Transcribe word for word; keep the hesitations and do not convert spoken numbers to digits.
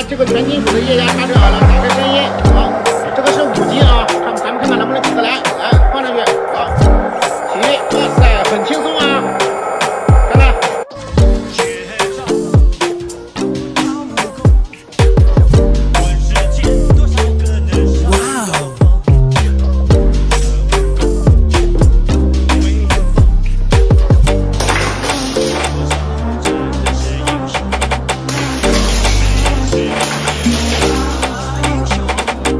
这个全金属的液压刹车啊，来打开声音。好，这个是五级啊，看咱们看看能不能起得来。来，放上去。好，起，哇塞，很轻松。